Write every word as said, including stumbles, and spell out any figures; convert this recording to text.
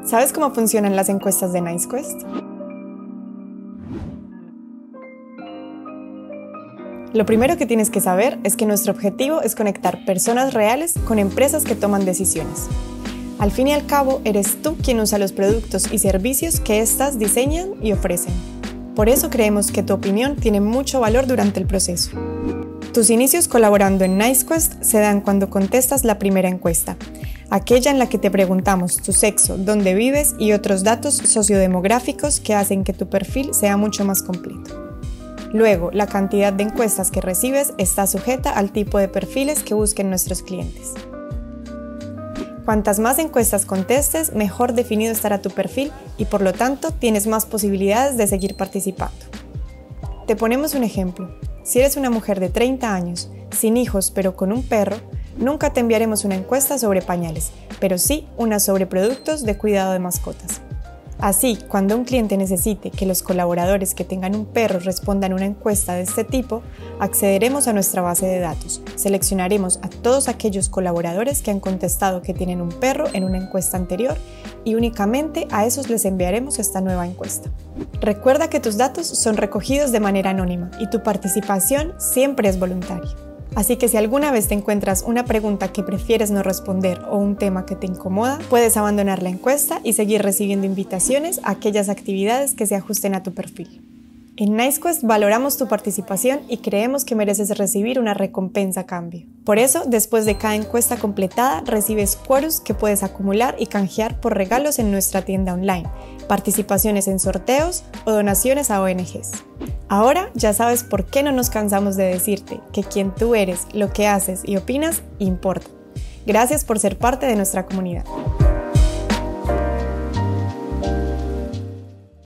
¿Sabes cómo funcionan las encuestas de NiceQuest? Lo primero que tienes que saber es que nuestro objetivo es conectar personas reales con empresas que toman decisiones. Al fin y al cabo, eres tú quien usa los productos y servicios que éstas diseñan y ofrecen. Por eso creemos que tu opinión tiene mucho valor durante el proceso. Tus inicios colaborando en NiceQuest se dan cuando contestas la primera encuesta, aquella en la que te preguntamos tu sexo, dónde vives y otros datos sociodemográficos que hacen que tu perfil sea mucho más completo. Luego, la cantidad de encuestas que recibes está sujeta al tipo de perfiles que busquen nuestros clientes. Cuantas más encuestas contestes, mejor definido estará tu perfil y por lo tanto tienes más posibilidades de seguir participando. Te ponemos un ejemplo. Si eres una mujer de treinta años, sin hijos pero con un perro, nunca te enviaremos una encuesta sobre pañales, pero sí una sobre productos de cuidado de mascotas. Así, cuando un cliente necesite que los colaboradores que tengan un perro respondan una encuesta de este tipo, accederemos a nuestra base de datos, seleccionaremos a todos aquellos colaboradores que han contestado que tienen un perro en una encuesta anterior y únicamente a esos les enviaremos esta nueva encuesta. Recuerda que tus datos son recogidos de manera anónima y tu participación siempre es voluntaria. Así que si alguna vez te encuentras una pregunta que prefieres no responder o un tema que te incomoda, puedes abandonar la encuesta y seguir recibiendo invitaciones a aquellas actividades que se ajusten a tu perfil. En NiceQuest valoramos tu participación y creemos que mereces recibir una recompensa a cambio. Por eso, después de cada encuesta completada, recibes quórums que puedes acumular y canjear por regalos en nuestra tienda online, participaciones en sorteos o donaciones a O N Ges. Ahora ya sabes por qué no nos cansamos de decirte que quien tú eres, lo que haces y opinas, importa. Gracias por ser parte de nuestra comunidad.